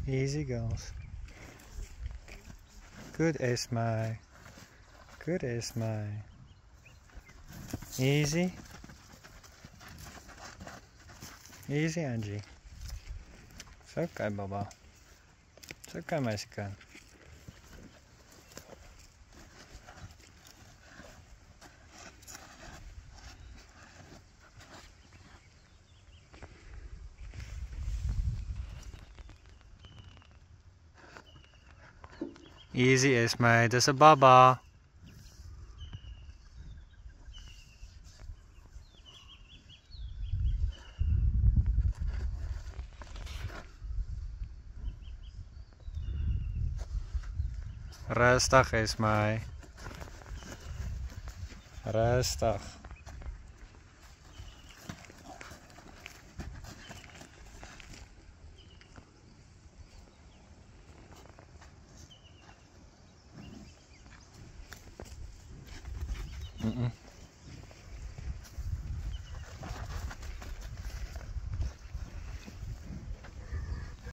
Easy girls. Good Esmé. Good Esmé. Easy. Easy Angie. It's okay, Baba. It's okay, Mexican. Easy Esmé, das ist Baba. Rustig Esmé. Rustig.